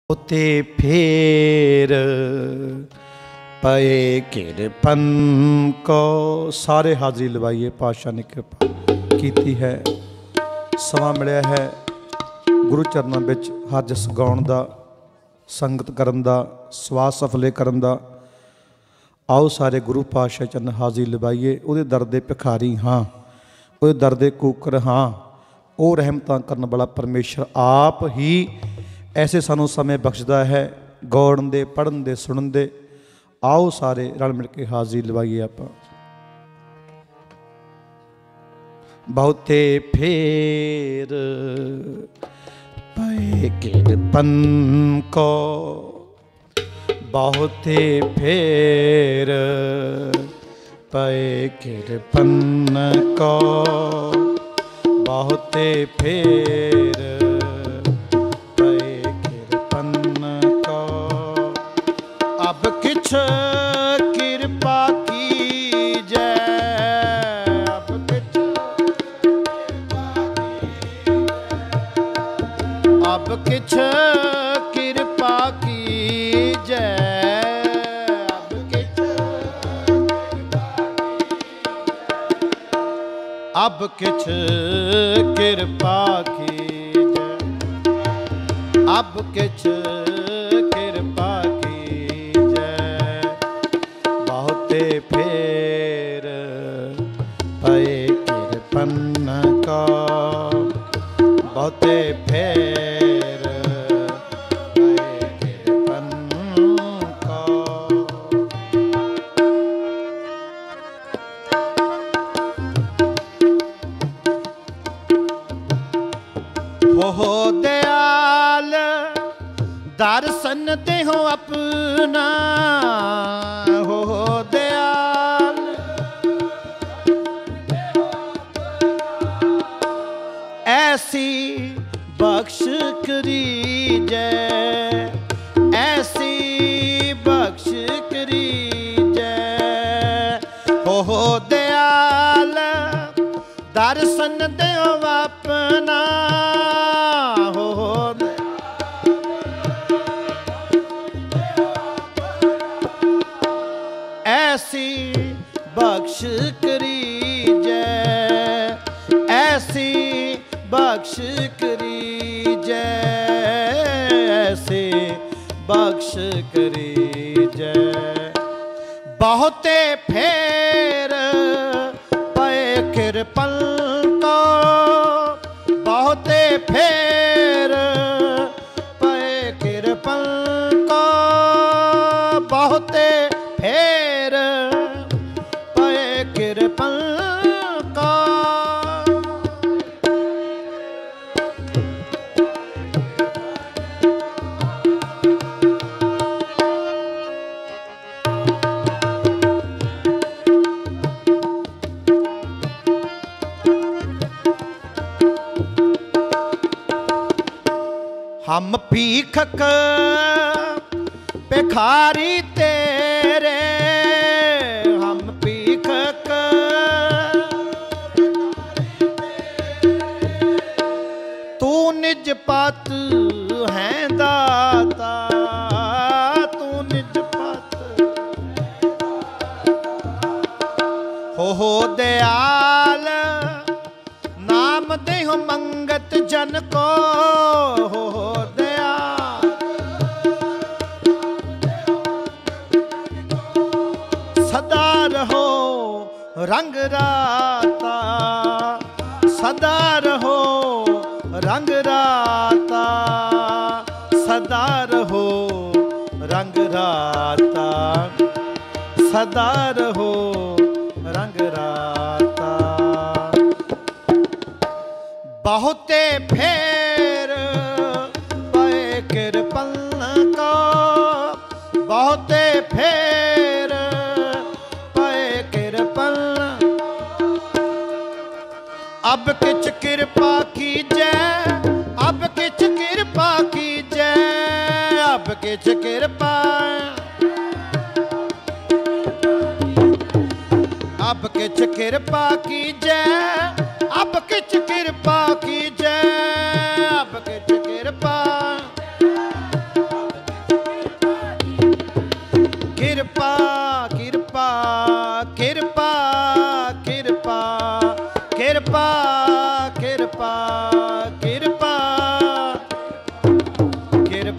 होते फेर पए किरपन को। सारे हाजरी लवाइए, पातशाह ने कृपा की है। समा मिलिया है गुरु चरणों में हर जस गाउण का, संगत करन दा, स्वास सफले करन दा। आओ सारे गुरु पातशाह चरण हाजरी लवाइए। उहदे दर दे भिखारी हाँ, उहदे दर दे कूकर हाँ। वो रहमतां करन वाला परमेश्वर आप ही ऐसे सानू समय बख्शदा है गौड़न दे, पढ़न दे, सुनन दे। आओ सारे रल मिल के हाजरी लवाइए। आप बहुते फेर पए किरपन को, बहुते फेर पए किरपन को, बहुते फेर अब किछ कृपा की जय, अब किछ अब किछ कृपा की जय, अब किछ अब किछ कृपा की जय, अब किछ कृपा फेर पए किरपन का, बहुते फेर पए किरपन का। हो दयाल दर्शन देहो अपना, हो दयाल ऐसी बख्श करी जय, ऐसी बख्श करी जय। हो दयाल दर्शन देहो अपना, हो ऐसी बख्श करी जय, ऐसी बख्श करी जय, ऐसी बख्श करी जय। बहुते फेर पए किरपन को, बहुते फेर पए किरपन को, बहुते फेर पए किरपन का। हम भीखक भिखारी तेरे, हम भीखक तू निज पत है दाता, तू निज पत हो दयाल नाम देहो मंगत जन को, हो दयाल सदा रहो रंग राता, सदा रहो रंग राता, सदा रहो रंग राता, सदा रहो रंग राता। बहुते फेर पए किरपन का, बहुते फेर पए किरपन। अब किछ कृपा की जय, अब किछ कृपा की जय, अब किछ कृपा, अब किछ कृपा की जय, अब किछ कृपा की जय, अब किछ कृपा।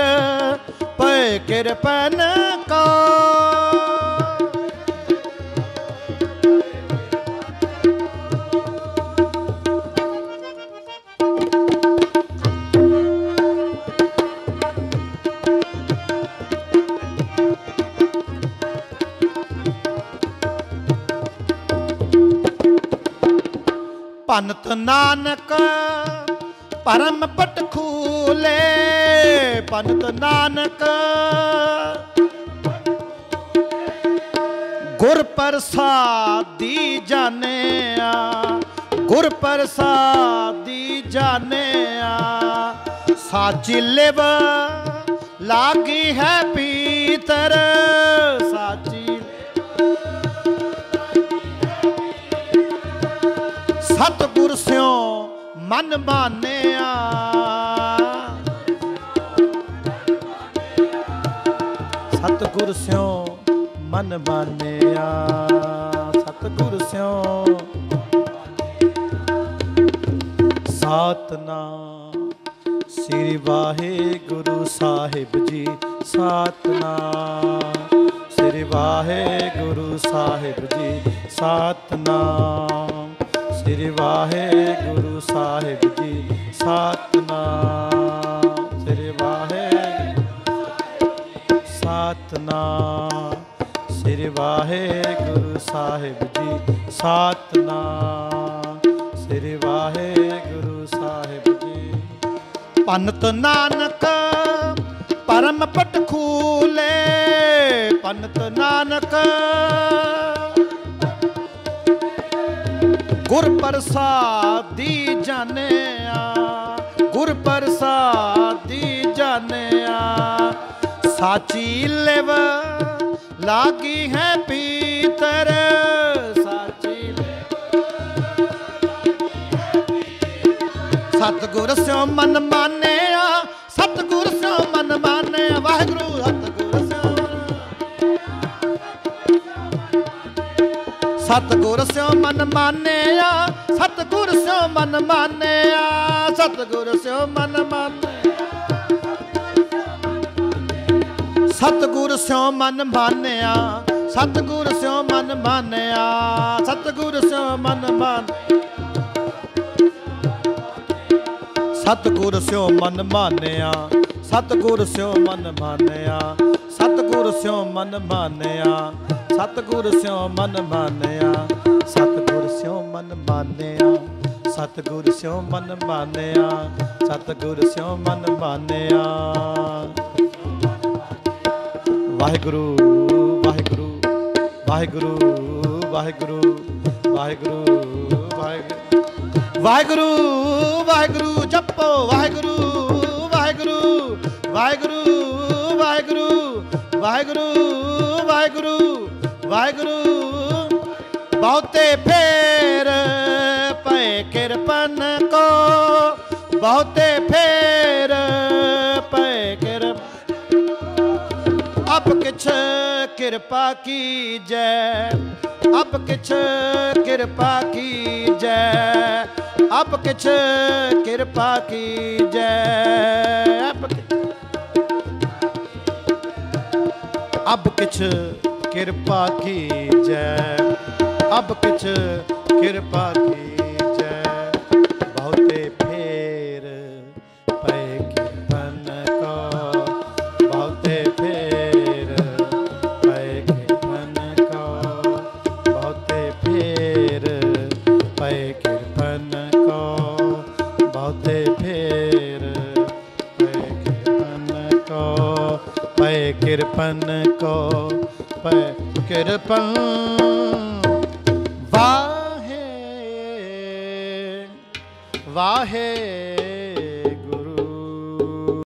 पै किरपन को। भनत नानक परम पट खूले, भनत नानक गुर प्रसादी जानिया, गुर प्रसादी जानिया। साची लिव लागी है पीतर, साची सतगुर स्यों मन मानिया, सतगुर स्यों मन मानिया, सतगुर स्यों। सतनाम श्री वाहिगुरु साहिब जी, सतनाम श्री वाहिगुरु साहिब जी, सतनाम श्री वाहिगुरु साहिब जी, सतनाम श्री वाहिगुरु, सतनाम श्री वाहिगुरु साहिब जी, सतनाम श्री वाहिगुरु साहिब जी। भनत नानक परम पट खूले, भनत नानक गुर प्रसादी जानिया, गुर प्रसादी जानिया। साची लिव लागी है पीतर, साची सतगुर स्यों मन मानिया, सतगुर स्यों मन मानिया। वाहिगुरु सतगुर स्यों, सतगुर स्यों मन मानिया, सतगुर स्यों मन मानिया, सतगुर स्यों मन मानिया, सतगुर स्यों मन मानिया, सतगुर स्यों मन मानिया, सतगुर स्यों मन मान, सतगुर स्यों मन मानिया, सतगुर स्यों मन मानिया, सतगुर स्यों मन मानिया, सतगुर स्यों मन मानिया, सतगुर स्यों मन मानिया, सतगुर स्यों मन मानिया, सतगुर स्यों मन मानिया। वाहिगुरु वाहिगुरु वाहिगुरु वाहिगुरु वाहिगुरु वाहिगुरु वाहिगुरु वाहिगुरु जपो, वाहिगुरु वाहिगुरु वाहिगुरु वाहिगुरु वाहिगुरु वाहिगुरु वाहिगुरु। बहुते फेर पै किरपन को, बहुते फेर पै किरपन। अब किछ किरपा कीजै, अब किछ किरपा कीजै, अब किछ किरपा कीजै, अब किछ किरपा कीजै, अब किछ किरपा कीजै। बहुते फेर पै किरपन को, बहुते फेर पै किरपन को, बहुते फेर पै किरपन को, बहुते फेर पै किरपन को, पै किरपन को, पै किरपन। वाहे वाहे